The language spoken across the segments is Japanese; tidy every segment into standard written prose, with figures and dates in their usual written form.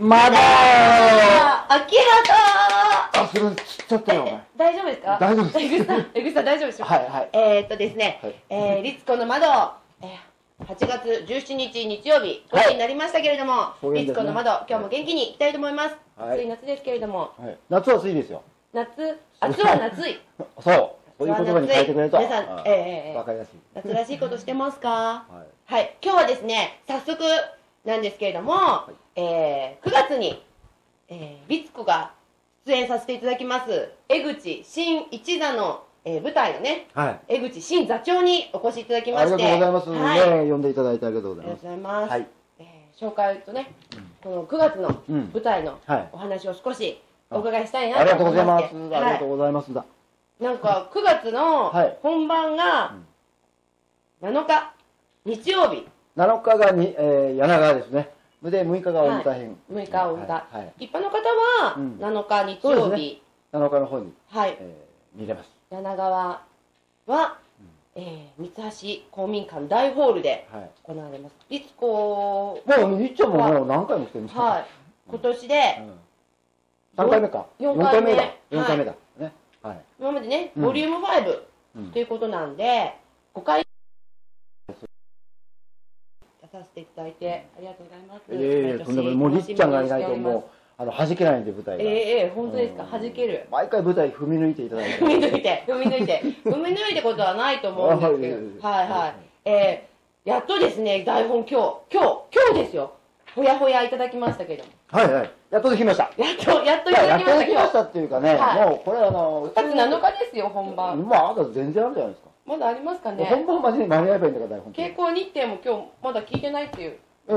まだ秋葉あ、それちっちゃったよ、お前。 大丈夫ですか？ 大丈夫です。 江口さん大丈夫でしょうか？ はいはい。 ですね、 はい、 律子の窓、8月17日日曜日、5時になりましたけれども、律子の窓、今日も元気にいきたいと思います。暑い夏ですけれども。 夏は暑いですよ。 夏は夏い。 そう。そういう言葉に変えてくれると。 皆さん、わかりやすい。夏らしいことしてますか？はい。今日はですね、早速なんですけれども、9月に、律子が出演させていただきます、江口新一座の舞台のね、江口新座長にお越しいただきまして、 ありがとうございます。ね、呼んでいただいてありがとうございます。 ありがとうございます。紹介とね、この9月の舞台のお話を少しお伺いしたいなと思いまして。 ありがとうございます。 なんか9月の本番が7日日曜日。 7日が柳川ですね。で6日が大牟田編。 6日大牟田。一般の方は7日日曜日。 7日の方に見れます。 柳川は三橋公民館大ホールで行われます。律子もういっちゃんももう何回も来てるんですか？ はい。今年で 3回目か。4回目だ。4回目だ。ね。 今までね、ボリューム5ということなんで、5回出させていただいてありがとうございます。 とんでもない。もうりっちゃんがいないともう弾けないんで、舞台が。 本当ですか？弾ける。 毎回舞台踏み抜いていただいて。 踏み抜いてことはないと思うんですけど。はいはい。やっとですね、台本今日ですよ。ほやほやいただきましたけども。 はいはい。やっとできました。 やっといただきました。 やっとできましたっていうかね、もうこれ 9月7日ですよ、本番。 まだ全然あるじゃないですか。 まだありますかね。 本番までに間に合えばいいんだから、台本。 稽古日程も今日まだ聞いてないっていう。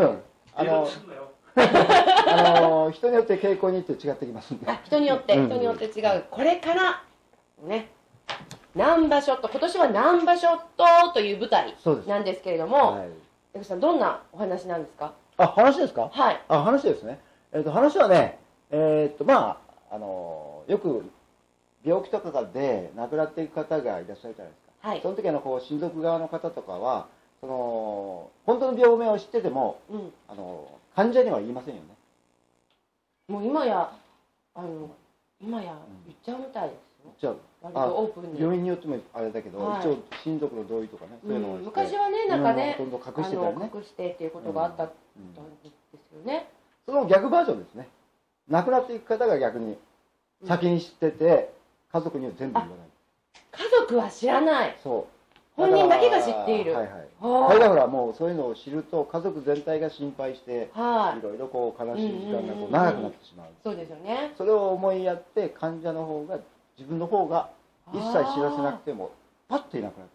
人によって稽古日程違ってきますんで。 人によって違う。これからね、難波ショット、今年は難波ショットという舞台なんですけれども、江口さんどんなお話なんですか？ 話ですか？ はい。 話ですね。話はね、まあよく病気とかで亡くなっていく方がいらっしゃるじゃないですか。その時親族側の方とかは本当の病名を知ってても、患者には言いませんよね。 もう今や言っちゃうみたいですよ。割とオープンに。 病院によってもあれだけど、一応親族の同意とかね、そういうのを昔はね、なんかね、 ほとんど隠してたりね。 隠してっていうことがあったんですよね。 その逆バージョンですね。亡くなっていく方が逆に先に知ってて、家族には全部言わない。 家族は知らない。 そう。 本人だけが知っている。 はい。だからもうそういうのを知ると家族全体が心配して、いろいろ悲しい時間が長くなってしまう。 そうですよね。 それを思いやって患者の方が、自分の方が一切知らせなくてもパッといなくなって、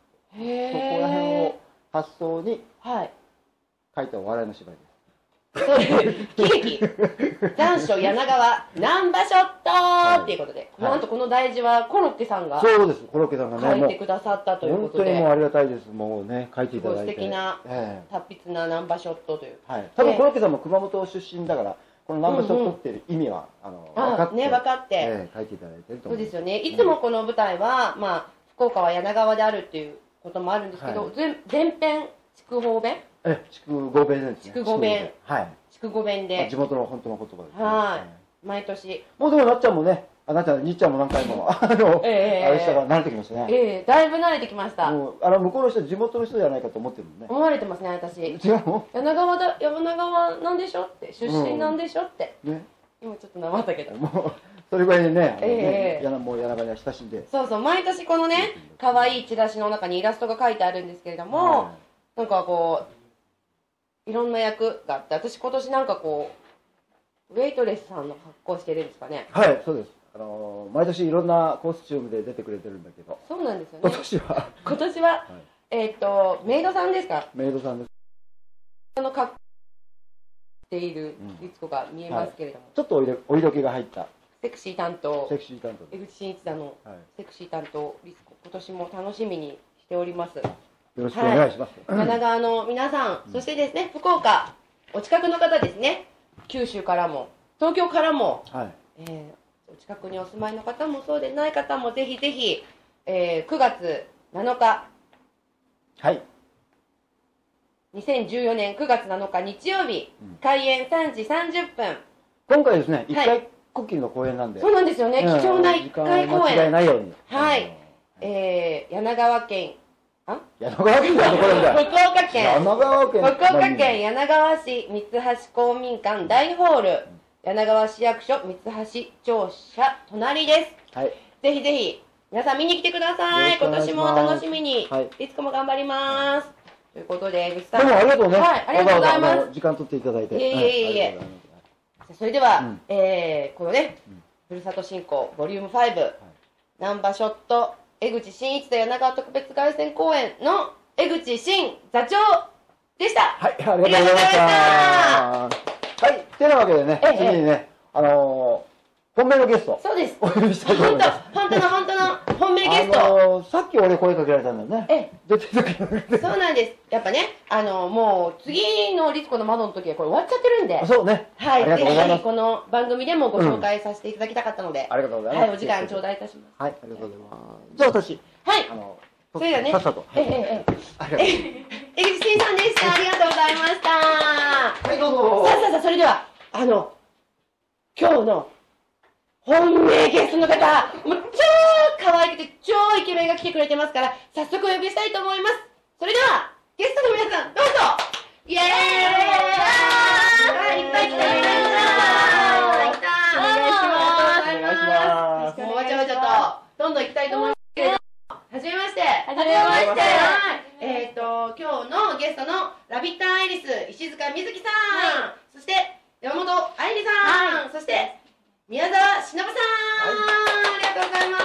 そこら辺を発想に書いたお笑いの芝居です。 喜劇残暑柳川難波ショットっていうことで、なんとこの題字はコロッケさんがそうです。コロッケさんがね書いてくださったということで、 本当にもうありがたいです。もうね書いていただいて、 素敵な達筆な難波ショットという。 多分コロッケさんも熊本出身だから、この難波ショットっていう意味は分かって書いていただいてると思います。 そうですよね。いつもこの舞台は福岡は柳川であるっていうこともあるんですけど、全編筑豊弁。 筑後弁ですね。 筑後弁。筑後弁で。 地元の本当の言葉です。 はい。毎年。 もうでもなっちゃんもね、なっちゃん、にっちゃんも何回もあれしたから慣れてきましたね。 だいぶ慣れてきました。 向こうの人、地元の人じゃないかと思ってるもんね。 思われてますね、私。 違うの？ 柳川なんでしょって、出身なんでしょって。今ちょっとなまったけど。 それぐらいでね、もう柳川には親しんで。 そうそう、毎年このね、可愛いチラシの中にイラストが書いてあるんですけれども、なんかいろんな役があって、私今年なんかウェイトレスさんの格好してるんですかね。 はい、そうです。毎年いろんなコスチュームで出てくれてるんだけど。 そうなんですよね。今年はメイドさんですか？ メイドさんです。 格好している律子が見えますけれども。 ちょっとお色気が入った。 セクシー担当。 セクシー担当。 江口真一座のセクシー担当律子、今年も楽しみにしております。 よろしくお願いします。 柳川の皆さん、そしてですね、福岡、お近くの方ですね、九州からも、東京からも、お近くにお住まいの方もそうでない方も、ぜひぜひ、9月7日、2014年9月7日日曜日、開演3時30分、 今回ですね、一回こっきりの公演なんで。 そうなんですよね、貴重な一回公演。 間違いないように。 はい。柳川県、 柳川県のところだ。 福岡県。福岡県柳川市三橋公民館大ホール、柳川市役所三橋庁舎隣です。はい。ぜひぜひ、皆さん見に来てください。今年も楽しみに。いつかも頑張ります。ということで、江口さん。 どうもありがとうね。 はい、ありがとうございます。 時間取っていただいて。 いえ。それでは、このね、ふるさと振興ボリューム5、ナンバショット江口真一と柳川特別凱旋公演の江口真座長でした。 はい、ありがとうございました。はい、てなわけでね、次にね、本命のゲスト。 そうです。 お呼びしたいと思います。 本当の本命ゲスト。 さっき俺声かけられたんだよね。出てるそうなんです。やっぱね、もう次のリツコの窓の時はこれ終わっちゃってるんで。 そうね。 はい。ぜひこの番組でもご紹介させていただきたかったので。 ありがとうございます。 はい、お時間頂戴いたします。 はい、ありがとうございます。じゃあ私。 はい。それではね。 さっさと。 江口真さんでした。ありがとうございました。 はい、どうぞ。 さあ、それでは、今日の本命ゲストの方、もう超可愛くて超イケメンが来てくれてますから、早速お呼びしたいと思います。それでは、ゲストの皆さん、どうぞ。イエーイ。いっぱい来てくれました。お願いします。もうわちゃわちゃと、どんどん行きたいと思いますけれども、はじめまして。今日のゲストのラビッターアイリス、石塚みずきさん、そして山本愛理さん、そして宮沢しのぶさん、ありがとうございます。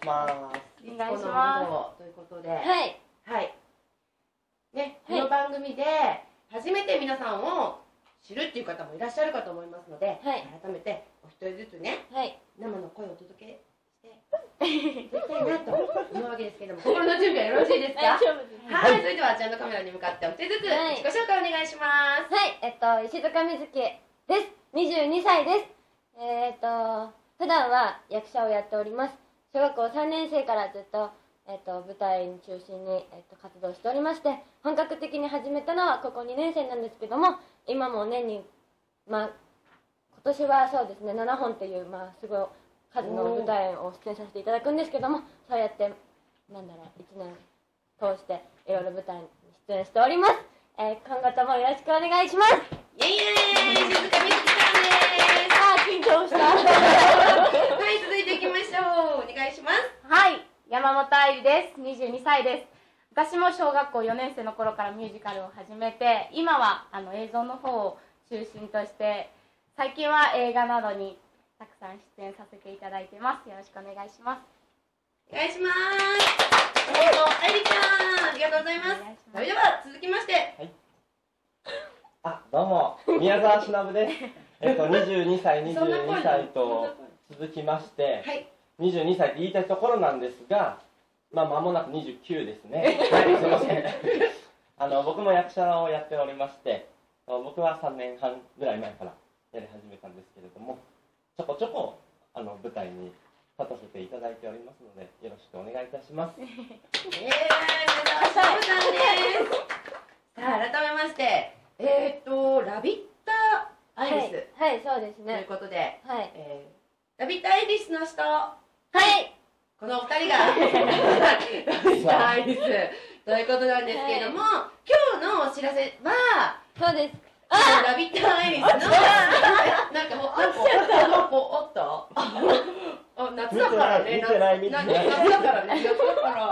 お願いします。ということで、はい。ね、この番組で初めて皆さんを知るっていう方もいらっしゃるかと思いますので、改めてお一人ずつね、生の声をお届けしていきたいなと思うわけですけども、心の準備はよろしいですか？はい、それではあちらのカメラに向かってお一人ずつ自己紹介お願いします。 はい、石塚みずきです。22歳です。普段は役者をやっております。小学校3年生からずっと、舞台に中心に、活動しておりまして、本格的に始めたのはここ2年生なんですけども、今も年に、今年はそうですね、7本という、すごい数の舞台を出演させていただくんですけども、そうやって、1年通していろいろ舞台に出演しております。今後ともよろしくお願いします。 イエーイ、静香みずきさんです。 緊張した。 はい、続いていきましょう。お願いします。 はい、山本愛理です。22歳です。私も小学校4年生の頃からミュージカルを始めて、今は映像の方を中心として、最近は映画などにたくさん出演させていただいてます。よろしくお願いします。 お願いします。愛理ちゃん、ありがとうございます。それでは続きまして。 どうも、宮沢しのぶです。22歳と続きまして、22歳って言いたいところなんですが、間もなく29ですね。はい、すいません。僕も役者をやっておりまして、僕は3年半ぐらい前からやり始めたんですけれども、ちょこちょこ舞台に立たせていただいておりますので、よろしくお願いいたします。 宮沢しのぶさんです。さあ、改めまして、ラビッターアイリス。 はい、そうですね。 ということで、ラビッターアイリスの人、このお二人がラビッターアイリスということなんですけれども、今日のお知らせは、 そうです。 ラビッターアイリスの、なんかおっと夏だからね、夏だから、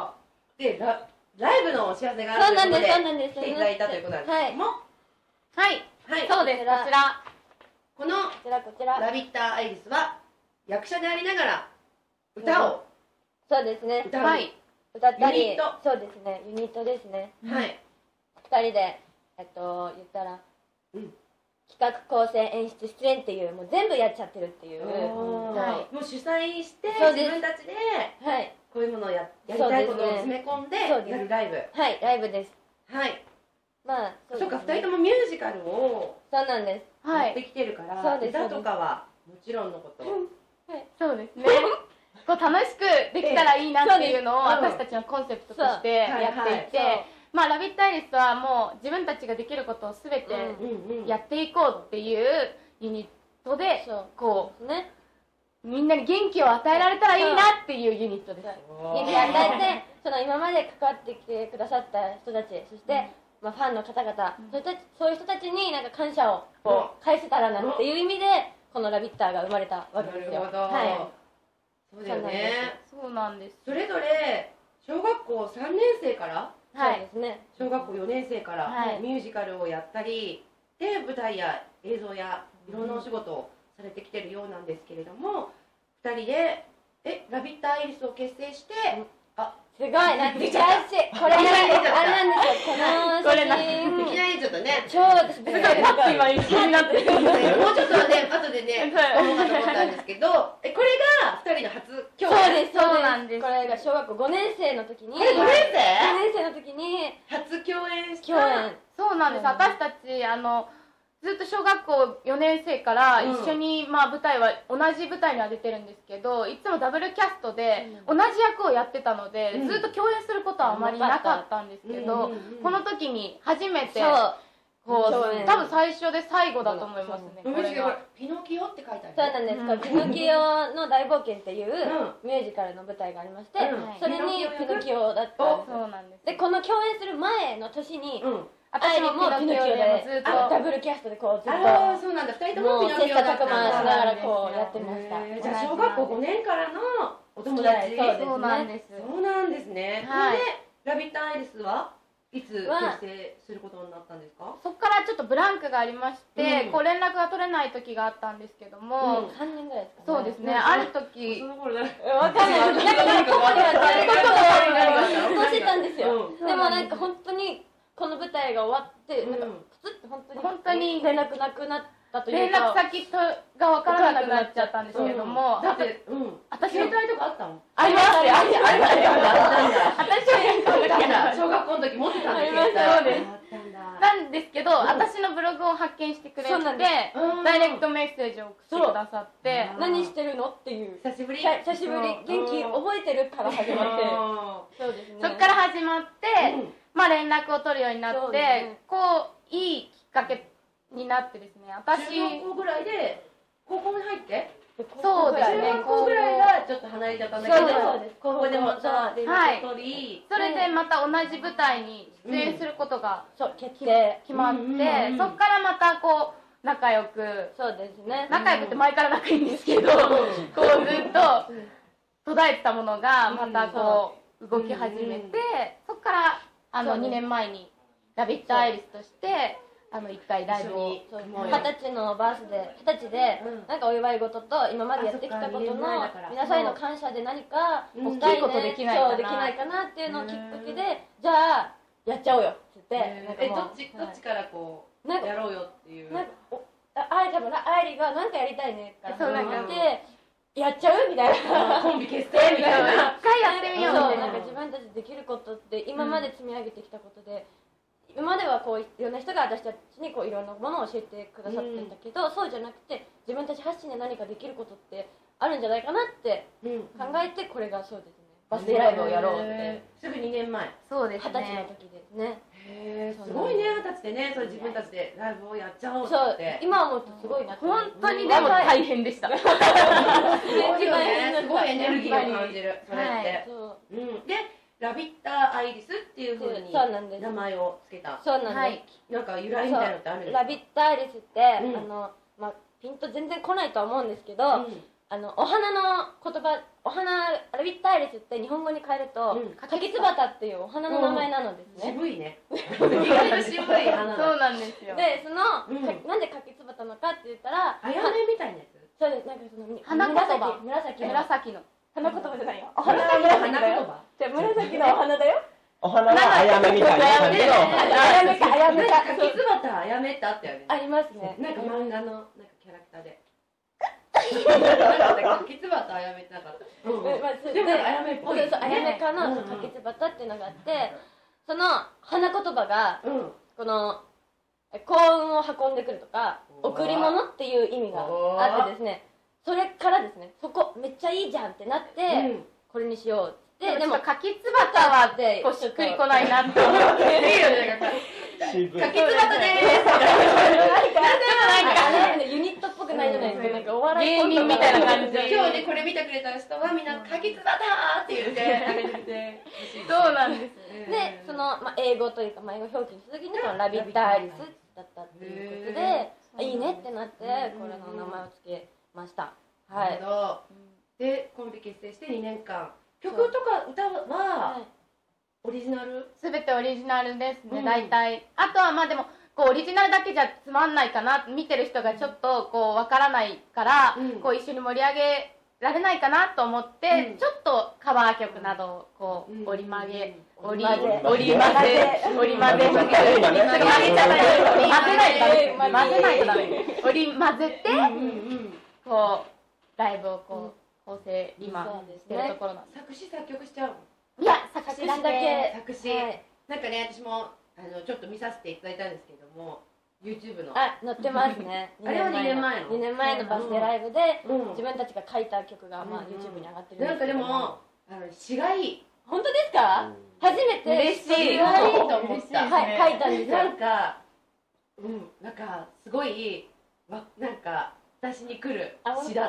で、ライブのお知らせがあるということで、来ていただいたということなんですけども、 はい、そうです。こちら。 このラビッターアイリスは役者でありながら歌を、 そうですね。 歌ったり、そうですね。ユニットですね。 はい。 2人で言ったら企画構成演出出演っていうもう全部やっちゃってるっていう。 もう主催して自分たちでこういうものをやりたいことを詰め込んでやるライブ。 はい、ライブです。 はい。そうか、2人ともミュージカルをそうなんです。 やってきてるから、歌とかはもちろんのこと。 そうですね。こう楽しくできたらいいなっていうのを私たちのコンセプトとしてやっていて、ラビットアイリスはもう自分たちができることを全てやっていこうっていうユニットでこうみんなに元気を与えられたらいいなっていうユニットです。 元気を与えて、その今まで関わってきてくださった人たち、そしてまあファンの方々、そういう人たちになんか感謝をこう返せたらなっていう意味でこのラビッターが生まれたわけですよ。 はい。そうだよね。 そうなんです。 それぞれ小学校3年生から、 そうですね。 小学校4年生からミュージカルをやったりで舞台や映像やいろんなお仕事をされてきてるようなんですけれども、2人でラビッターアイリスを結成して、 すごい懐かしい。これあれなんですよ。この写真いきなりちょっとね、 超私すごい今一緒になってる。 もうちょっとね後でね思うかと思ったんですけど、これが2人の初共演。 そうなんです。これが小学校5年生の時に、5年生の時に初共演した。 そうなんです。私たちずっと小学校4年生から一緒に、まあ舞台は同じ舞台には出てるんですけど、いつもダブルキャストで同じ役をやってたので、ずっと共演することはあまりなかったんですけど、この時に初めてこう多分最初で最後だと思いますね。これがピノキオって書いてある。 そうなんです。ピノキオの大冒険っていうミュージカルの舞台がありまして、それにピノキオだったんです。 そうなんです。 でこの共演する前の年に私もピノキオでずっとダブルキャストでこうずっとそうなんだ、2人ともピノキオだったんだ。 切磋琢磨しながらこうやってました。 じゃあ小学校5年からのお友達。 そうなんです。 そうなんですね。 はい。 ラビッターアイリスはいつ結成することになったんですか？ そこからちょっとブランクがありまして、こう連絡が取れない時があったんですけども、 3年ぐらいですかね。 そうですね。ある時その頃だ。 わかんない。なんかここではそうしてたんですよ。でもなんか本当にこの舞台が終わってなんかプツッと本当に連絡なくなったというか、 連絡先が分からなくなっちゃったんですけども、 だって私携帯とかあったの？ あります。私は小学校の時持ってたんですよ。 なんですけど、私のブログを発見してくれて、ダイレクトメッセージを送ってくださって、 何してるのっていう、 久しぶり元気覚えてるから始まって、そうですね。 そこから始まって、まあ連絡を取るようになって、こういいきっかけになってですね、私中学校ぐらいで高校に入って、 そうですね、 中学校ぐらいがちょっと離れちゃったんだけど、高校でも連絡を取り、 それでまた同じ舞台に出演することが決まって、そこからまたこう仲良く、 そうですね、 仲良くって前から仲いいんですけど、こうずっと途絶えてたものがまたこう動き始めて、そこから2年前にラビットアイリスとして一回ライブを 20歳のバースデー、20歳でなんかお祝い事と今までやってきたことの皆さんへの感謝で何か大きいことできないかなっていうのをきっかけで、じゃあやっちゃおうよって言って、 どっちからこうやろうよっていう、 多分愛理が何かやりたいねから始まってやっちゃうみたいな、 コンビ結成みたいな、 一回やってみようみたいな。 なんか自分たちできることって今まで積み上げてきたことで、今まではこういろんな人が私たちにこういろんなものを教えてくださっていたけど、そうじゃなくて自分たち発信で何かできることってあるんじゃないかなって考えて、これがそうですね、バスデーライブをやろうって。 すぐ2年前、 そうですね、 20歳の時ですね。 すごいね、20歳でね、それ自分たちでライブをやっちゃおうって。 今思うとすごいな。 本当にでも大変でした。 すごいエネルギーを感じる、それって。でラビッターアイリスっていう風に名前をつけた。 そうなんです。 なんか由来みたいなのってあるんですか？ ラビッターアイリスってピンと全然来ないとは思うんですけど、お花の言葉、ラビッターアイリスって日本語に変えると柿つばたっていうお花の名前なのですね。 渋いね。意外と渋い花。 そうなんですよ。 でなんで柿つばたのかって言ったら、 あやめみたいなやつ。 そうです。なんかその花言葉、 紫の花言葉じゃないよ。お花言葉。じゃ紫のお花だよ。 お花はあやめみたいな感じの。 あやめか、あやめか。 柿つばたあやめってあったよね。 ありますね。 なんか漫画のなんかキャラクターで。柿つばたあやめってなかった。でもあやめっぽい。 あやめかの柿つばたっていうのがあって、その花言葉がこの幸運を運んでくるとか贈り物っていう意味があってですね、それからですね、そこめっちゃいいじゃんってなってこれにしようって。 でも柿つばたはってしっくりこないなって思って。 柿つばたでーす。 なんかユニットっぽくないじゃないですか、なんかお笑い芸人みたいな感じで今日ねこれ見てくれた人はみんな「かきつばた!」って言ってあげててそうなんです。 で、その、英語というか、英語表記にした時にこのラビットアイリスだったっていうことで、いいねってなってこれの名前を付けました。はい。 でコンビ結成して2年間、曲とか歌はオリジナル？ すべてオリジナルですね、大体。あとはまあでもこうオリジナルだけじゃつまんないかな、見てる人がちょっとこうわからないから、こう一緒に盛り上げられないかなと思って、ちょっとカバー曲などをこう折り混ぜ混ぜないとダメ、折り混ぜてこうライブをこう構成今してるところなんです。 作詞作曲しちゃうの？ いや、作詞だけ。 作詞、なんかね、私もちょっと見させていただいたんですけども、YouTube の載ってますね。 あれは2年前の 2年前のバースデーライブで自分たちが書いた曲がYouTube に上がってるんですけど、 なんかでも詩がいい。 本当ですか？初めて嬉しい。詩がいいと思った。 書いたんですよ。 なんかすごいなんか私に来る詩だった。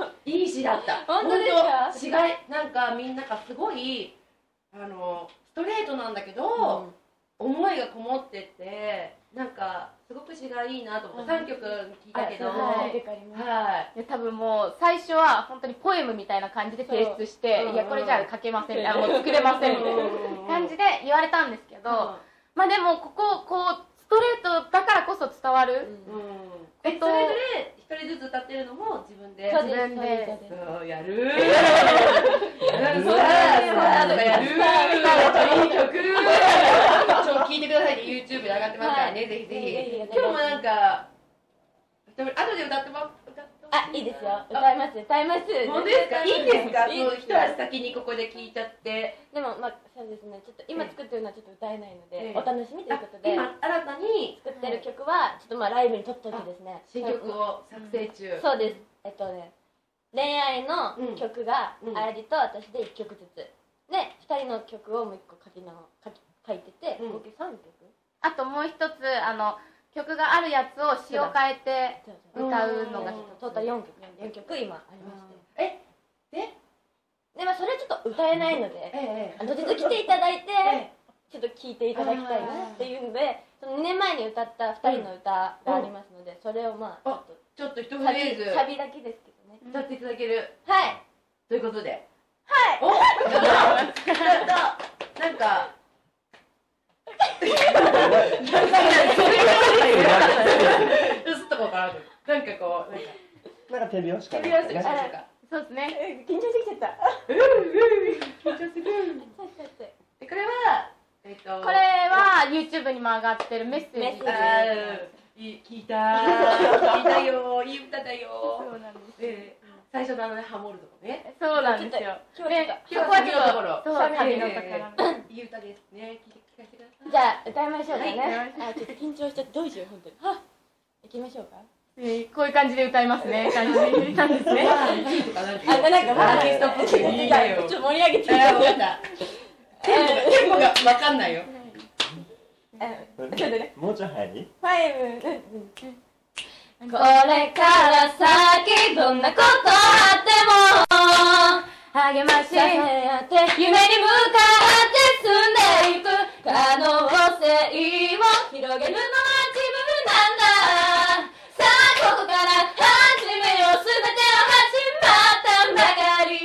いい詩だった。 本当ですか？ 詩がなんかみんながすごいストレートなんだけど思いがこもってて、なんかすごく詩がいいなと思って3曲聞いたけど、 多分もう最初は本当にポエムみたいな感じで提出して、いやこれじゃあ書けません、もう作れませんみたいな感じで言われたんですけど、まあでもこうストレートだからこそ伝わる。 それぞれ一人ずつ歌ってるのも自分でやる。いい曲。聞いてくださいね、YouTube で上がってますからね、ぜひぜひ。今日もなんか後で歌ってます。 いいですよ。歌います。 本当ですか？いいんですか？一足先にここで聞いちゃって。 でもそうですね。ちょっと今作ってるのはちょっと歌えないのでお楽しみということで。 今新たに作ってる曲はちょっとライブに撮っといてですね。 新曲を作成中。 そうです。恋愛の曲があやりと私で1曲ずつで2人の曲をもう1個書いてて合計3曲。 あともう一つ曲があるやつを詩を変えて歌うのがトータル4曲今ありまして、でそれはちょっと歌えないので後日来ていただいてちょっと聴いていただきたいなっていうので、その2年前に歌った2人の歌がありますので、それをちょっと一フレーズサビだけですけどね歌っていただける。 はいということで、なんかなんか手拍子かな。 そうですね。 緊張してきちゃった。 緊張する。これは YouTube にも上がってるメッセージ。 聞いたよ、いい歌だよ。 そうなんです。 最初のハモるとこね。 そうなんですよ。 今日は旅のところ。 旅のところ。 いい歌ですね。聞かせてください。 じゃあ歌いましょうかね。ちょっと緊張しちゃってどうしよう本当に。行きましょうか。 こういう感じで歌いますね。感じなんですね。 なんかアーティストっぽくいいよ。 ちょっと盛り上げてテンポがわかんないよ。 もうちょい早い？ これから先どんなことあっても励まし合って夢に向かって進んでいく可能性を広げるのは自分なんだ。さあここから始めよう、全ては始まったばかり。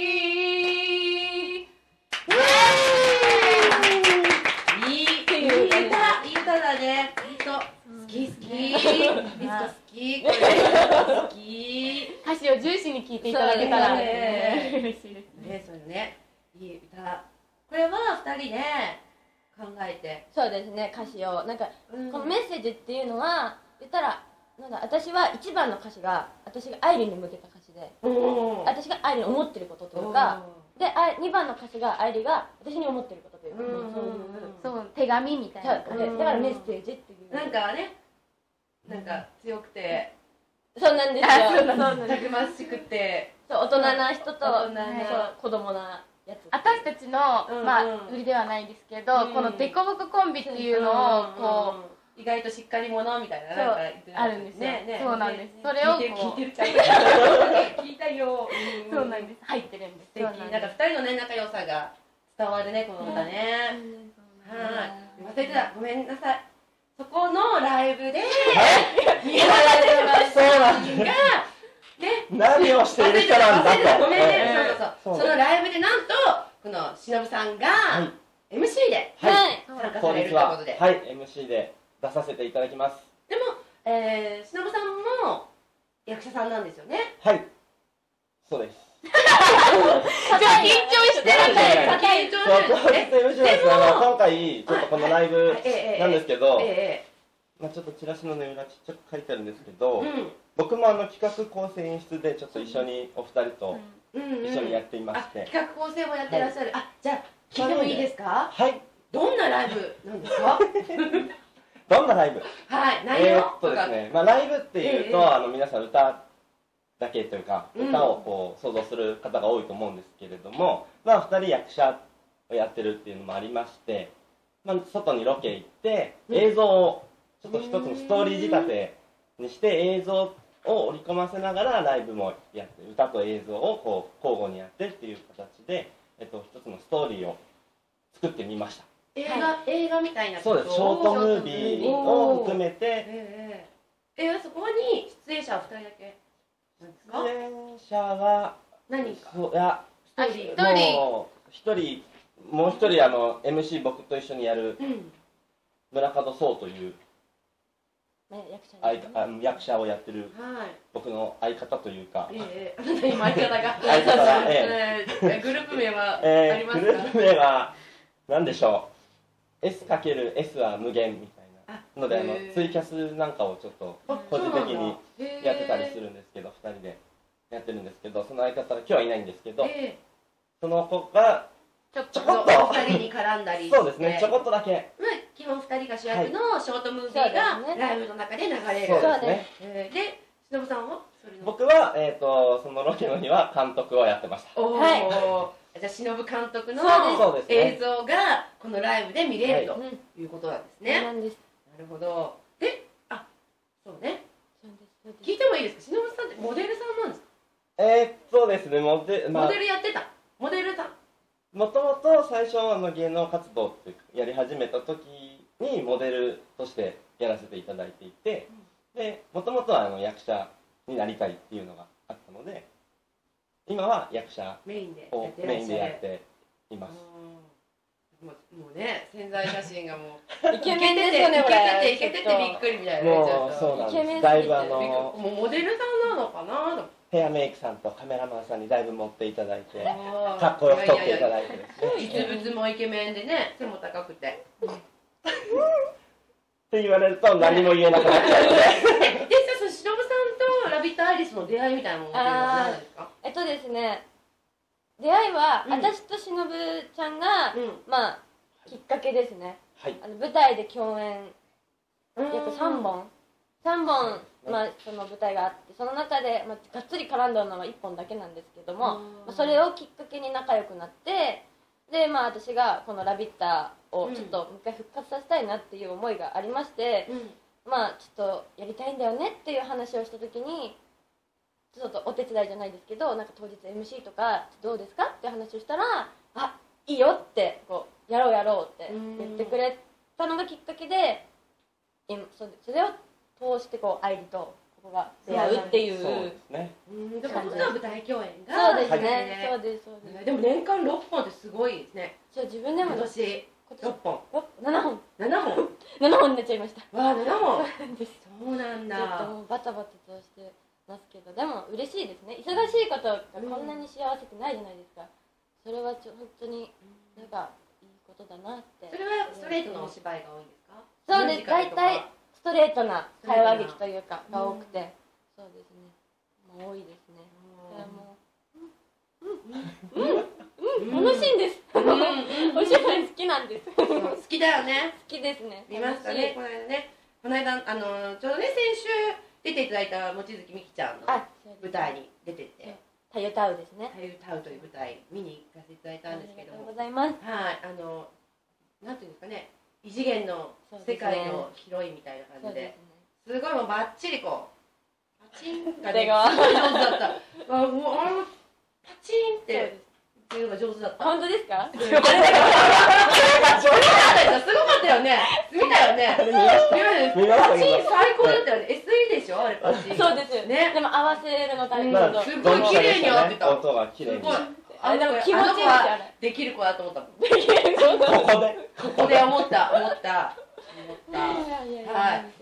いい歌だね。好き。ディスコ好き。好き。 歌詞を重視に聴いていただけたら嬉しいですね。そうね。いい歌。これは2人で考えて。 そうですね、歌詞をなんかこのメッセージっていうのは言ったら私は1番の歌詞が私が愛理に向けた歌詞で、私が愛理に思ってることというかで2番の歌詞が愛理が私に思ってることというか、 そう手紙みたいな。 だからメッセージっていうなんかね、なんか強くてそうなんですよ。 たくましくて大人な人と子供なやつ。 私たちの売りではないですけど、このデコボココンビっていうのをこう意外としっかり者みたいななんか言ってあるんですね。そうなんです。それを聞いてるちゃんと聞いたよ。 そうなんです。入ってるんです。 素敵。なんか2人のね仲良さが伝わるねこの歌ね。はい。忘れてた。ごめんなさい。そこのライブで宮原さんがね何をしている人なんだと。 ごめんね。そう。そのライブでなんとこの忍さんが MC で参加されるということで。 はい。MC で出させていただきます。 でも忍さんも役者さんなんですよね。 はい。そうです。 緊張してるね。緊張してるね。 でも今回ちょっとこのライブなんですけど、まあちょっとチラシのね裏ちっちゃく書いてあるんですけど、僕も企画構成演出でちょっと一緒にお二人と一緒にやっていまして、 企画構成もやってらっしゃる。あ、じゃあ聞いてもいいですか？ はい。 どんなライブなんですか？ どんなライブ？ はい。内容とか。 ですね。まあライブっていうと皆さん歌だけというか歌をこう想像する方が多いと思うんですけれども、まあ2人役者をやってるっていうのもありまして、まあ外にロケ行って映像をちょっと一つのストーリー仕立てにして映像を織り込ませながらライブもやって歌と映像をこう交互にやってっていう形で一つのストーリーを作ってみました。 映画みたいな。 そうです。ショートムービーを含めて。 そこに出演者は2人だけ。 出演者は何か。 いやもう一人MC 僕と一緒にやる村門壮という役者をやってる僕の相方というか、 あなた今相方がグループ名はありますか？ グループ名は何でしょう。 S×S は無限みたいなのでツイキャスなんかをちょっと個人的にやってたりするんですけど、2人でやってるんですけど、その相方が今日はいないんですけど、その子がちょこっと2人に絡んだりして、 そうですね、ちょこっとだけ基本2人が主役のショートムービーがライブの中で流れる。 そうですね。 で、忍さんは僕はそのロケの日は監督をやってました。 じゃあ忍監督の映像がこのライブで見れるということなんですね。なるほど。で、そうね。聞いてもいいですか？忍さんってモデルさんなんですか？ そうですね。モデルやってた。モデルさん。 もともと最初芸能活動ってやり始めた時にモデルとしてやらせていただいていて、でもともとは役者になりたいっていうのがあったので、今は役者をメインでやっています。 もうね、潜在写真がもうイケメンですよね、これ。 イケててびっくりみたいな。 もうそうなんです。だいぶもうモデルさんなのかなと。 ヘアメイクさんとカメラマンさんにだいぶ持っていただいて、かっこよく撮っていただいてですね。実物もイケメンでね、背も高くて。 って言われると何も言えなくなっちゃうので。 で、その忍さんとラビットアイリスの出会いみたいなものっていうのは何ですか？ ですね、出会いは私と忍ちゃんがまあきっかけですね。舞台で共演約3本まあその舞台があって、その中でがっつり絡んだのは1本だけなんですけども、それをきっかけに仲良くなって、で私がこの「ラビッター」をちょっともう一回復活させたいなっていう思いがありまして、ちょっとやりたいんだよねっていう話をした時に、ちょっとお手伝いじゃないですけど、なんか当日 MC とかどうですかって話をしたら、いいよってやろうって言ってくれたのがきっかけで、それを通して愛理とここが出会うっていう感じで、舞台共演が。 そうですね。そうです。 でも年間6本ってすごいですね。 自分でも今年6本。 7本。 7 本になっちゃいました。 わあ、7本。そうなんだ。 ちょっともうバタバタとしてますけど、でも嬉しいですね。忙しいことがこんなに幸せってないじゃないですか。それは本当になんかいいことだなって。 それはストレートのお芝居が多いんですか？ そうです。大体ストレートな会話劇というかが多くて、そうですね。多いですね。楽しいんです。お芝居好きなんです。 好きだよね。 好きですね。 見ましたね、この間ちょうどね、先週出ていただいた望月美紀ちゃんの舞台に出てて、 たゆたうですね。 たゆたうという舞台見に行かせていただいたんですけども、 ありがとうございます。 はい、なんていうんですかね、異次元の世界のヒロインみたいな感じで、すごいもうバッチリこうパチンがね、すごい上手だった。もうパチンっていうのが上手だった。 本当ですか？ すごかったよね。見たよね。パチン最高だったよね。SE でしょあれパチン。 そうですよね。でも合わせるの大変だと。 すごい綺麗に合ってた。 音が綺麗に。 すごい。 でも気持ちいいですよね。 できる子だと思ったもん。 ここで思った。はい。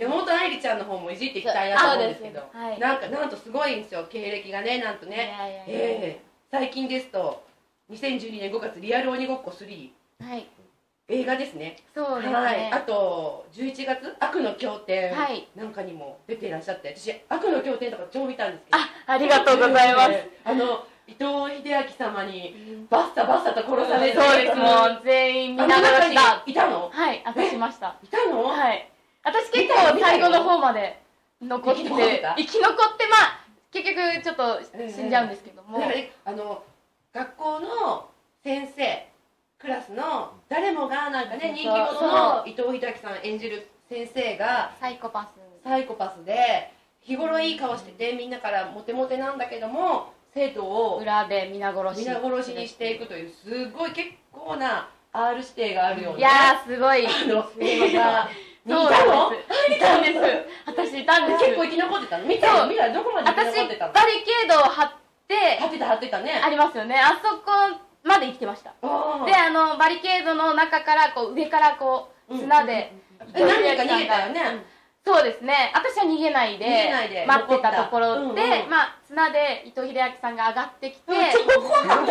山本愛理ちゃんの方もいじっていきたいなと思うんですけど、なんとすごいんですよ、経歴がね、なんとね。最近ですと、2012年5月、リアル鬼ごっこ3。はい。映画ですね。 そうですね。 あと、11月、悪の経典なんかにも出ていらっしゃって、私、悪の経典とか超見たんですけど。 ありがとうございます。 伊藤英明様にバッサバッサと殺されて、 そうです、もう全員見ながらした。 いたの？ はい、私ました。 いたの？ はい。私結構最後の方まで残ってて、生き残って、まあ結局ちょっと死んじゃうんですけども、 学校の先生、クラスの誰もがなんかね、人気者の伊藤英明さん演じる先生がサイコパスで、日頃いい顔しててみんなからモテモテなんだけども、生徒を裏で皆殺しにしていくというすごい結構な R 指定があるような、 いやーすごい映画がいたんです。私いたんです。 結構生き残ってたの？見たどこまで生き残ってたの？ 私バリケードを張ってたね。 ありますよね。あそこまで生きてました。でバリケードの中からこう上からこう砂で何人か逃げたよね。 そうですね。私は逃げないで待ってたところで、まあ綱で伊藤英明さんが上がってきて、 超怖かった。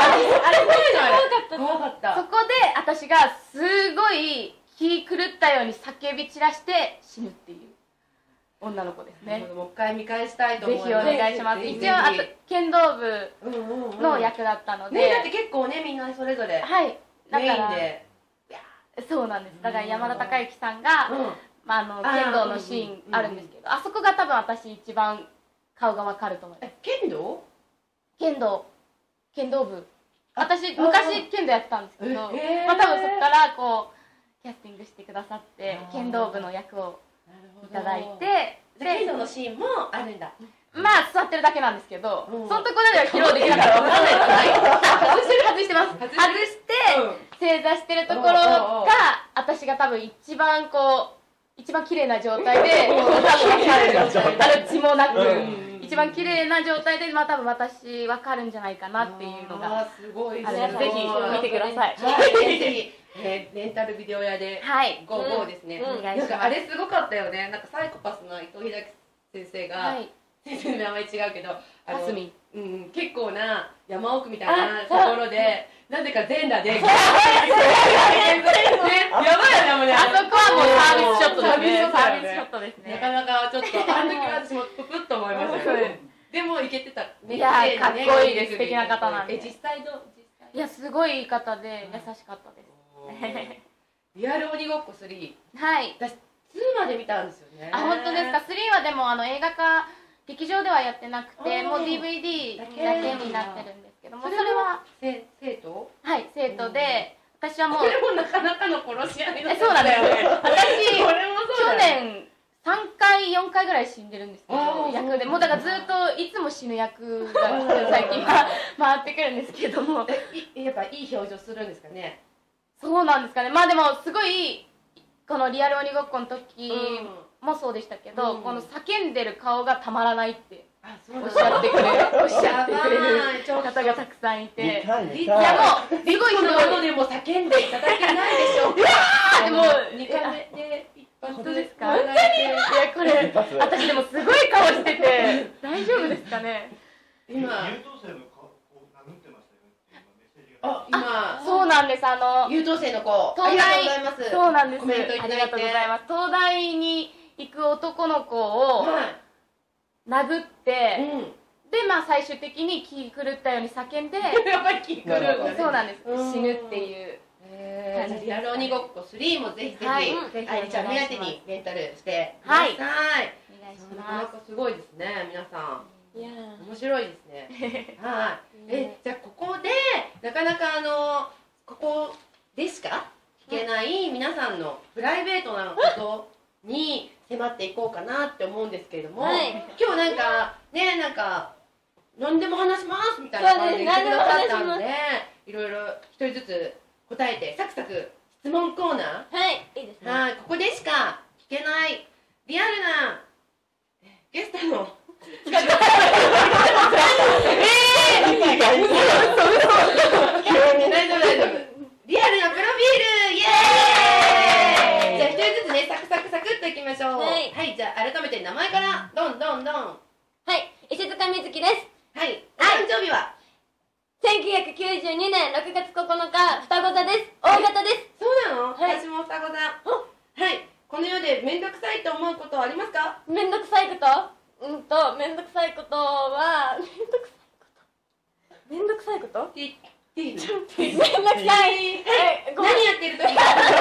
怖かった。 そこで私がすごい気狂ったように叫び散らして死ぬっていう女の子ですね。 もう一回見返したいと思います。 ぜひお願いします。一応剣道部の役だったので。 だって結構ねみんなそれぞれメインで。 そうなんです。だから山田孝之さんが剣道のシーンあるんですけど、あそこが多分私一番顔がわかると思います。剣道部。私昔剣道やってたんですけど、まあ多分そこからこうキャスティングしてくださって剣道部の役をいただいて、 剣道のシーンもあるんだ。 まあ座ってるだけなんですけど、そのところでは披露できなかったらわかんないじゃない。外してます。外して正座してるところが私が多分一番綺麗な状態で血もなく一番綺麗な状態でまあ多分私分かるんじゃないかなっていうのがすごい。 ぜひ見てください。 ぜひレンタルビデオ屋でゴーゴーですね。あれすごかったよね。なんかサイコパスの伊藤英明先生が先生の名前違うけど結構な山奥みたいなところでなぜか全裸でやばいよねもうね。 あそこはもうサービスショットですね。サービスショットですね。 なかなかちょっとあの時は私もププッと思いました。でもいけてた。 いやかっこいいです。素敵な方なんで。 実際どう？ いやすごいいい方で優しかったです。 リアル鬼ごっこ3。 はい。 私2まで見たんですよね。 あ本当ですか。3はでも映画化劇場ではやってなくてもう DVD だけになってるんですけども、それは生徒？ はい、生徒で私はもうそれもなかなかの殺し合いだった。 そうなんですよ。私去年3回4回ぐらい死んでるんですけど役でもうだからずっといつも死ぬ役が最近は回ってくるんですけどもやっぱいい表情するんですかね。 そうなんですかね。まあでもすごいこのリアル鬼ごっこの時もそうでしたけど、この叫んでる顔がたまらないっておっしゃってくれる方がたくさんいて、いやもうすごい人でも叫んでいただけないでしょうか。 でも 2回目で本当ですか？本当に？いやこれ私でもすごい顔してて大丈夫ですかね。 今優等生の子が縫ってましたよね。 今そうなんです。 優等生の子東大そうなんです。 コメントいただいてありがとうございます。東大に行く男の子を殴って、でまあ最終的に気狂ったように叫んでやっぱり気狂う。 そうなんです。死ぬっていう。 リアル鬼ごっこ3もぜひぜひ愛理ちゃん目当てにレンタルしてください。お願いします。すごいですね皆さん。面白いですね。はい。じゃあここでなかなかここでしか聞けない皆さんのプライベートなことに迫っていこうかなって思うんですけれども、今日なんかね、何でも話しますみたいな感じで言ってくださったので、いろいろ一人ずつ答えてサクサク質問コーナー、 いいですね。 はい、ここでしか聞けないリアルなゲストの大丈夫大丈夫、リアルなプロフィール、イエーイ。じゃあ一人ずつね、サクサクサクっといきましょう。はい、じゃあ改めて名前からドンドンドン。 はい、石塚みずきです。 はい、誕生日は 1992年6月9日、双子座です。大型です。 そうなの？私も双子座。はい、この世でめんどくさいと思うことはありますか？ めんどくさいこと？めんどくさいことは、めんどくさいこと？めんどくさい。 何やってる時が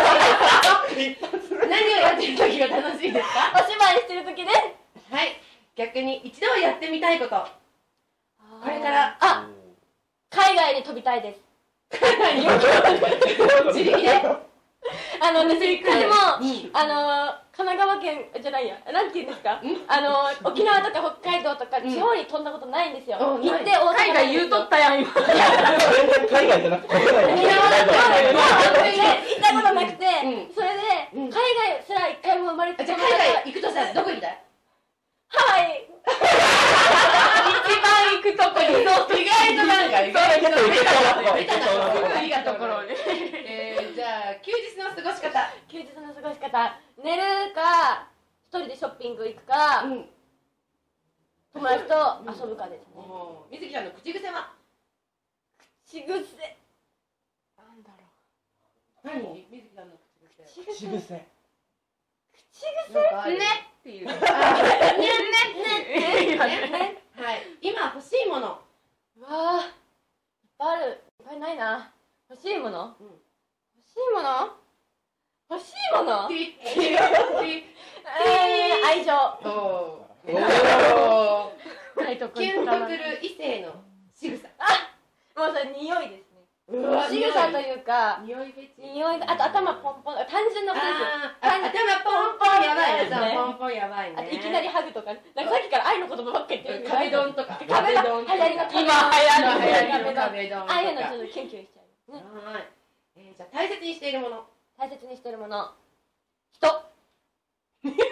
何をやってる時が楽しいですか？ お芝居してる時です。 はい、逆に一度はやってみたいこと。これから。 海外に飛びたいです。 海外に自力で私一回も神奈川県じゃないや、なんて言うんですか、沖縄とか北海道とか地方に飛んだことないんですよ。行って大阪海外言うとったやん今。 海外じゃなくて沖縄だ行ったことなくて、それで海外すら一回も生まれてじゃあ海外行くとしたらどこ行きたい？ ハワイ。 一番行くとこに意外となんかベタなところに。じゃあ休日の過ごし方。 休日の過ごし方、寝るか一人でショッピング行くか、友達と遊ぶかですね。 みずきちゃんの口癖は？ 口癖なんだろう。何？みずきちゃんの口癖。 口癖。 ねっていう。ね。はい。今欲しいもの。 うわー、いっぱいある。いっぱいないな。欲しいもの？欲しいもの？愛情。 キュンとくる異性の仕草。 もうそれ匂いですね。仕草というか、 匂いフェチ。 あと頭ポンポン、単純なことですよ。 頭ポンポンやばいね。ポンポンやばいね。 あといきなりハグとか、さっきから愛の言葉ばっかり言ってる。 壁ドンとか。 壁ドン。今流行りの壁ドン。 ああいうのちょっとキュンキュンしちゃう。 はい。じゃあ大切にしているもの。 大切にしているもの。人。さっき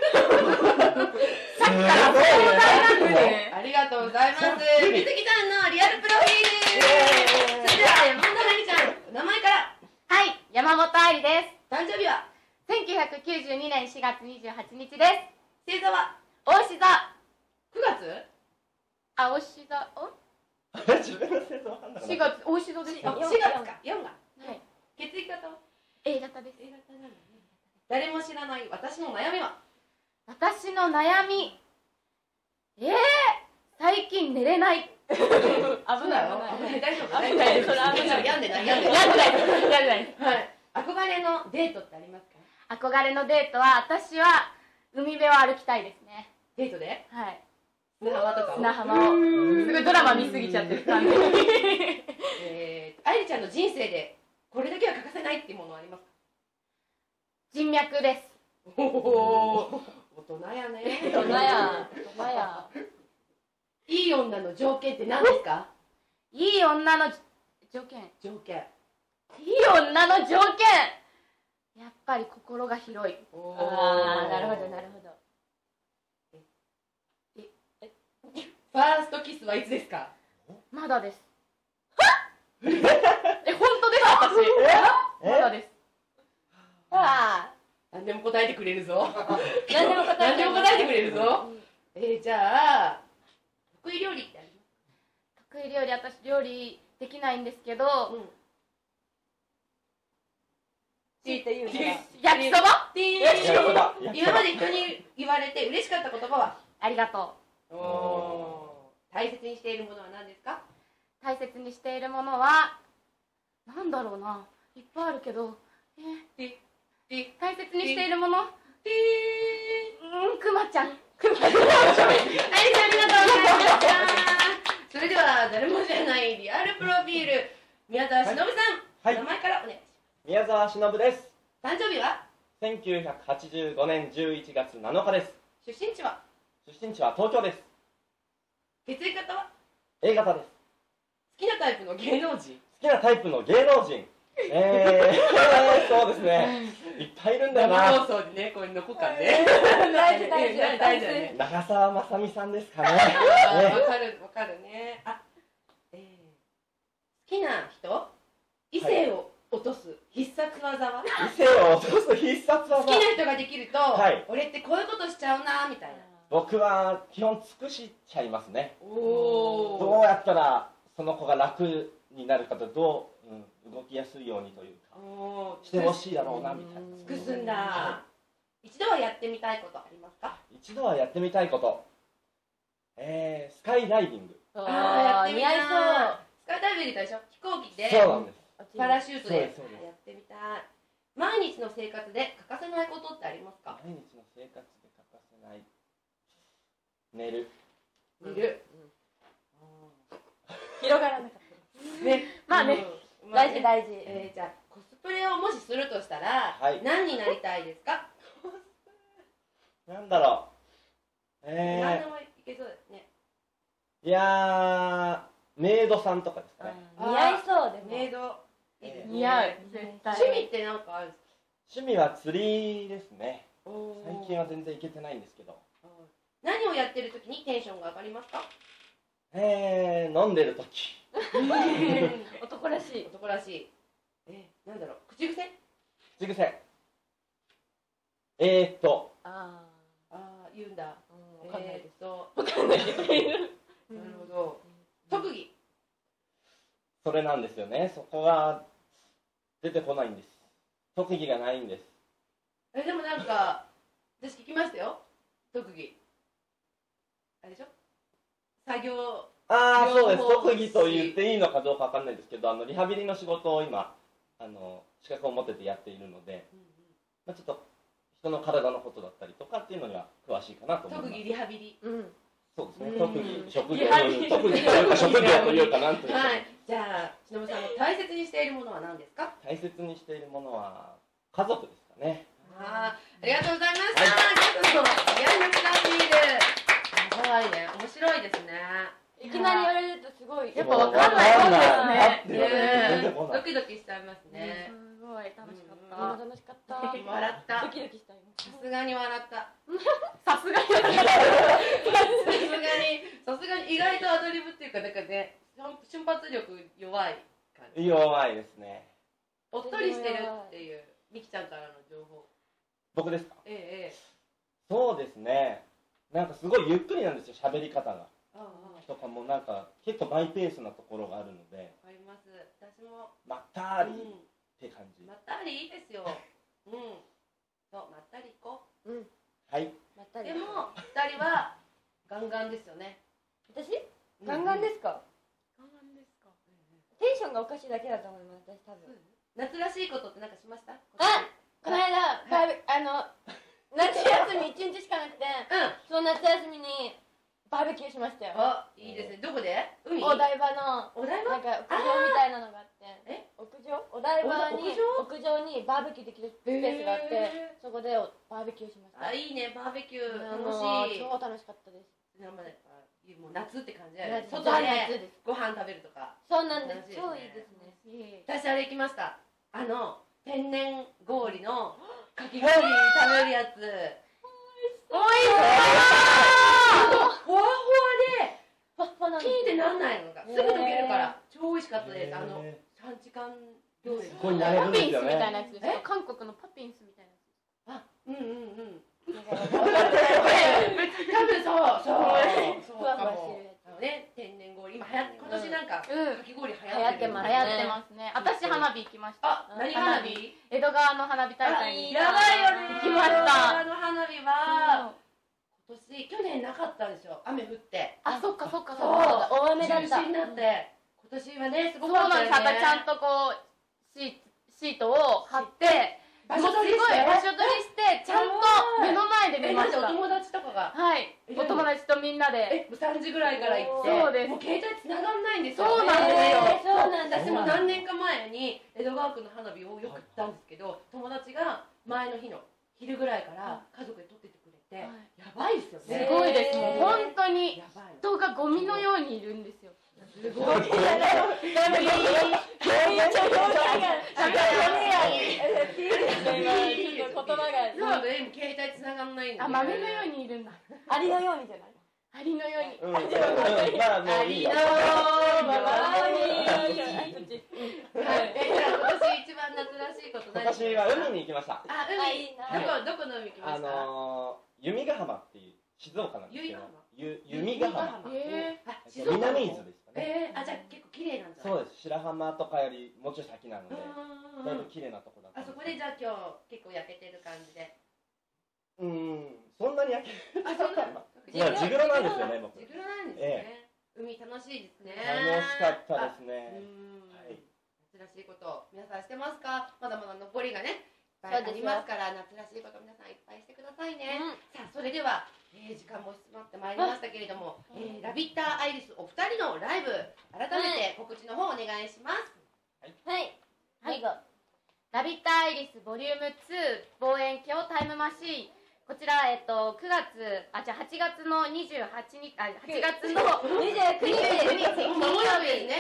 からありがとうございます。みずきさんのリアルプロフィール。それでは山本愛理ちゃん、名前から。 はい、山本愛理です。 誕生日は 1992年4月28日です。 星座は牡牛座。 9月？ あ、牡牛座。 自分の星座わかんなかった。 4月、牡牛座です。 4月か。4が。 はい。 血液型は A 型です。 A 型なんだね。誰も知らない私の悩みは？ 私の悩み、最近寝れない。 危ない。 大丈夫。 危ない。それ危ない。 病んでない。はい。憧れのデートってありますか？ 憧れのデートは、私は海辺を歩きたいですね。 デートで？ はい。 砂浜とか？ 砂浜を。すごいドラマ見すぎちゃってる感じ。 愛理ちゃんの人生でこれだけは欠かせないっていうものはありますか？ 人脈です。 おお、大人やね。 大人や。 いい女の条件って何ですか？ いい女の条件。いい女の条件。やっぱり心が広い。 ああ、なるほど。 ファーストキスはいつですか？ まだです。本当です私。まだです。 何でも答えてくれるぞ。 何でも答えてくれるぞ。じゃあ得意料理ってあります？ 得意料理、私料理できないんですけど、 強いて言うなら焼きそば？ 今まで人に言われて嬉しかった言葉は？ ありがとう。 大切にしているものは何ですか？ 大切にしているものはなんだろうな、いっぱいあるけど、大切にしているもの、くまちゃん。 ありがとうございました。それでは誰も知らないリアルプロフィール、宮沢忍さん、名前からお願いします。 宮沢忍です。 誕生日は 1985年11月7日です。 出身地は東京です。 血液型は A 型です。 好きなタイプの芸能人そうですね、いっぱいいるんだよな。 生放送にね、これ残かね。 大事ね。 長澤まさみさんですかね。わかるね。好きな人、異性を落とす必殺技は？ 異性を落とす必殺技。 好きな人ができると、俺ってこういうことしちゃうなみたいな。 僕は基本尽くしちゃいますね。どうやったらその子が楽になるかと、動きやすいようにというか、してほしいだろうなみたいな。 尽くすんだ。一度はやってみたいことありますか？ 一度はやってみたいこと、スカイダイビング。 やってみたい。スカイダイビングでしょ、飛行機で。 そうなんです。 パラシュートでやってみたい。毎日の生活で欠かせないことってありますか？ 毎日の生活で欠かせない、寝る。 広がらなかったね。まあね、大事。 じゃあコスプレをもしするとしたら、何になりたいですか？ なんだろう。 何でもいけそうですね。 いやー、メイドさんとかですかね。 似合いそうでも。 メイド似合う。絶対。 趣味って何かあるんですか？ 趣味は釣りですね。最近は全然行けてないんですけど。 何をやってる時にテンションが上がりますか？ 飲んでる時。 男らしい。 なんだろう、口癖。言うんだ。 わかんないです。 なるほど。特技。 それなんですよね。そこが出てこないんです。特技がないんです。 でもなんか私聞きましたよ。特技。あれでしょ？作業。 そうです。特技と言っていいのかどうかわかんないですけど、リハビリの仕事を今資格を持っててやっているので、ちょっと人の体のことだったりとかっていうのには詳しいかなと思います。 特技リハビリ。 そうですね。特技職業というかなんというか。 じゃあ忍さんの大切にしているものは何ですか？ 大切にしているものは家族ですかね。 ありがとうございました。家族のリアルプラビール。かわいいね。面白いですね。 いきなり言われるとすごい。 やっぱわかんないですね。ドキドキしちゃいますね。 すごい楽しかった。 楽しかった。 笑った。 ドキドキした。 さすがに笑った。 さすがに意外とアドリブっていうか、なんかね、瞬発力弱い感じ。 弱いですね。 おっとりしてるっていうみきちゃんからの情報。 僕ですか？そうですね。なんかすごいゆっくりなんですよ、喋り方が。とかもなんか結構マイペースなところがあるので。 わかります。私もまったりって感じ。 まったりいいですよ。そう、まったり行こう。 はい。 でも2人はガンガンですよね。 私？ガンガンですか？テンションがおかしいだけだと思います。私多分。 夏らしいことって何かしました？ この間夏休み1日しかなくて、その夏休みにバーベキューしましたよ。 いいですね。どこで？海？ お台場のなんか屋上みたいなのがあって、屋上？お台場に屋上にバーベキューできるスペースがあって、そこでバーベキューしました。 いいね、バーベキュー楽しい。 超楽しかったです。 もう夏って感じだよね。外でご飯食べるとか。そうなんです。超いいですね。私あれ行きました。天然氷のかき氷食べるやつ。おいしそう。ほわほわでキーってなんないのがすぐ溶けるから超美味しかったです。3時間料理。 ここになれるんですよね。 パピンスみたいなやつですか？韓国のパピンスみたいなやつ。 多分そうかもね。天然氷今年なんかかき氷流行ってますね。私花火行きました。 何花火？ 江戸川の花火大会にやばいよね。 行きました。 江戸川の花火は去年なかったでしょ。雨降って。 そっか。そう大雨だった。 中止になって今年はねすごかったよね。そうなんです。ちゃんとこうシートを貼って場所取りしてちゃんと目の前で見ました。 お友達とかが。 お友達とみんなで 3時ぐらいから行って。 そうです。 もう携帯繋がんないんですよ。 そうなんですよ。 そうなんだ。 私も何年か前に江戸川区の花火をよく行ったんですけど、友達が前の日の昼ぐらいから家族で撮っててくれて、やばいですよね。 すごいですね。本当に人がゴミのようにいるんですよ。 すごい。携帯繋がんないんで。 豆のようにいるんだ。 アリのようにじゃない。 アリのように。 まあもういいよ。 はい。今年一番夏らしいこと何？ 私は海に行きました。 あ、海。どこの海行きました？ 弓ヶ浜っていう静岡なんですけど。弓ヶ浜。南伊豆ですかね。 じゃあ結構綺麗なんじゃない？ そうです。白浜とかよりもうちょい先なので、だいぶ綺麗なとこだった。 あそこでじゃあ今日結構焼けてる感じで。 そんなに焼ける。 あ、そんな。 ジグロなんですよね、僕。 ジグロなんですね。海楽しいですね。 楽しかったですね。 夏らしいこと皆さんしてますか？まだまだ残りがね。ありますから夏らしいこと皆さんいっぱいしてくださいね。さあそれでは時間も迫ってまいりましたけれども、ラビッターアイリスお二人のライブ改めて告知の方お願いします。 はい。 ラビッターアイリスボリューム2望遠鏡タイムマシーン。こちら8月の28日8月の 29日金曜日ですね。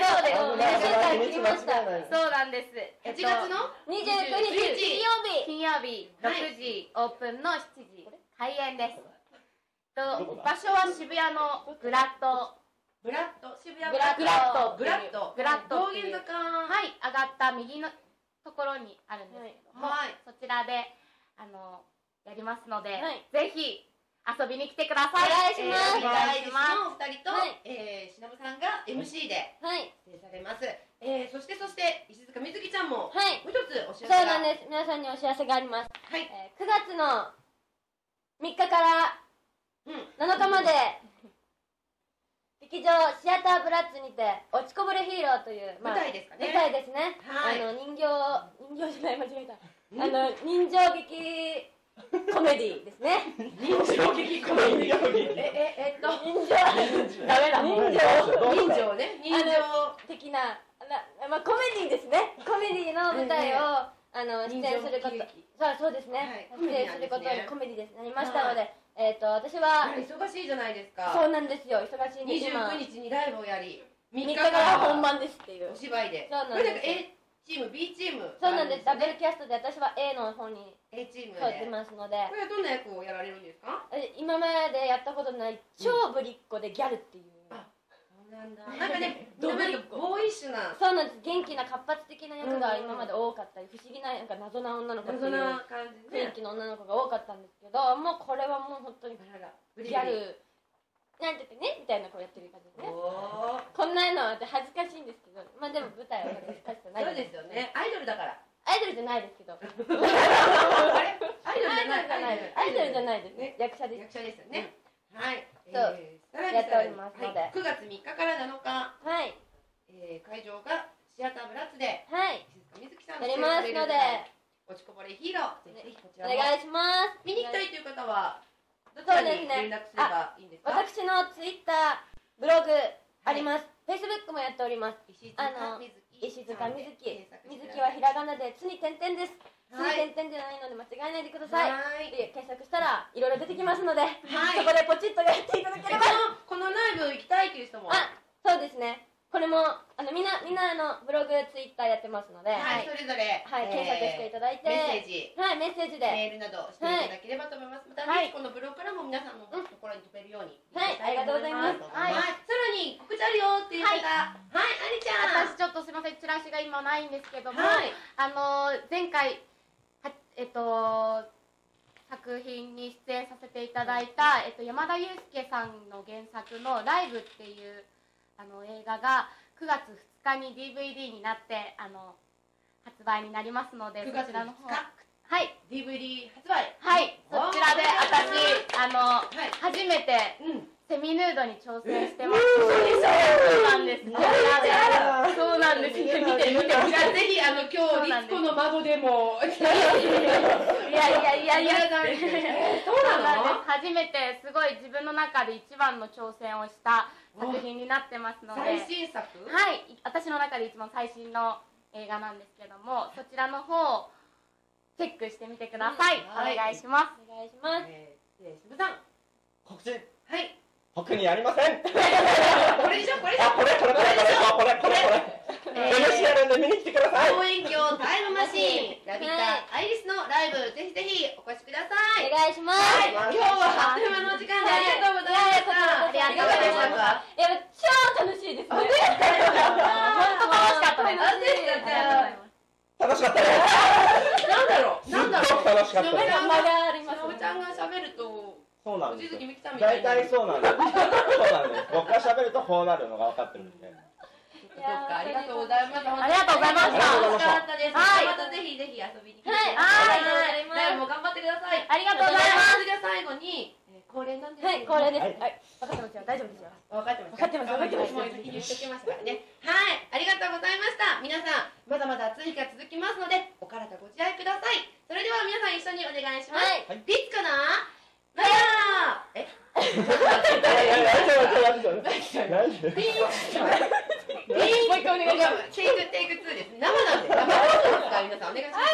そうなんです。 8月の 29日金曜日6時オープンの7時開演です。場所は渋谷のグラッド渋谷グラッド道玄坂上がった右のところにあるんですけども、そちらでやりますので、ぜひ遊びに来てください。 お願いします。 お願いします。お二人としのぶさんが MC で出演されます。そして石塚みずきちゃんももう一つお知らせが。 そうなんです。皆さんにお知らせがあります。9月の3日から7日まで劇場シアターブラッツにて落ちこぼれヒーローという舞台ですかね。 舞台ですね。人形じゃない間違えた。人情劇コメディですね。 人情劇コメディ。 ダメだ。 人情ね。人情的なコメディですね。コメディの舞台を出演すること、そうですね。出演することにコメディですなりましたので、私は忙しいじゃないですか。 そうなんですよ。忙しいんです。 29日にライブをやり、 3日から本番ですっていうお芝居で。 そうなんです。 A チーム B チーム。 そうなんです。ダブルキャストで私は A の方に A チームで出ますので。 これはどんな役をやられるんですか？ 今までやったことない超ぶりっ子でギャルっていう。 なんかね、ボーイッシュな。 そうなんです。元気な活発的な役が今まで多かったり、不思議な謎な女の子っていう雰囲気の女の子が多かったんですけど、もうこれはもう本当にギャルなんて言ってねみたいな子やってる感じですね。こんなのって恥ずかしいんですけど、まあでも舞台は恥ずかしくない。 そうですよね。アイドルだから。 アイドルじゃないですけど。 あれ？アイドルじゃないですね。役者です。 役者ですよね。はい。 やっておりますので、 9月3日から7日、会場がシアターブラッツで、石塚みずきさんやりますので、 落ちこぼれヒーロー、ぜひこちらお願いします。 見に行きたいという方はどちらに連絡すればいいんですか？ 私のツイッター、ブログあります。Facebook もやっております。石塚みずき。みずきはひらがなでつに点々です。つに点々じゃないので間違えないでください。で検索したらいろいろ出てきますので、そこでポチッとやっていただければ。 このライブ行きたいという人も。 そうですね。これもみんなブログ、ツイッターやってますので、 それぞれ検索していただいて、 メッセージでメールなどしていただければと思います。またこのブログからも皆さんのところに飛べるように。 ありがとうございます。 さらに告知あるよっていう方、ありちゃん。 私ちょっとすみません、チラシが今ないんですけども、前回作品に出演させていただいた、山田裕介さんの原作の「ライブ」っていう映画が9月2日に DVD になって発売になりますので、 そちらの方DVD 発売、 そちらで私初めてセミヌードに挑戦してます。そうなんです。そうなんです。見て見て。 ぜひ今日リツコの孫でも。いや。そうなの？ 初めてすごい自分の中で一番の挑戦をした作品になってますので。 最新作？ 私の中で一番最新の映画なんですけども、そちらの方チェックしてみてください。お願いします。 お願いします。 渋さん。 告知。 はい。 特にありません。 これでしょ、これでしょ。 あ、これ。楽しいので見に来てください。 望遠鏡タイムマシーン、ラビッタ、アイリスのライブ、ぜひぜひお越しください。 お願いします。 今日はあっという間のお時間でありがとうございました。 ありがとうございました。いや、超楽しいですね。本当楽しかったです。 楽しかったです。 なんだろう。 楽しかったです。 間があります。 しのぶちゃんが喋ると。 そうなんです。 大体そうなんです。僕が喋るとこうなるのが分かってるんで。 ありがとうございました。 ありがとうございました。 楽しかったです。またぜひぜひ遊びに来てください。ライブも頑張ってください。 ありがとうございます。 じゃあ最後に恒例なんです。 はい、恒例です。 分かってますよ。大丈夫ですよ。分かってます。もう先に言っときましたからね。はい、ありがとうございました。皆さんまだまだ暑い日が続きますのでお体ご自愛ください。それでは皆さん一緒にお願いします。ピッツかな？ラヤー。もう一回お願いします。テイク2です。生なんで。生放送ですから皆さんお願いします。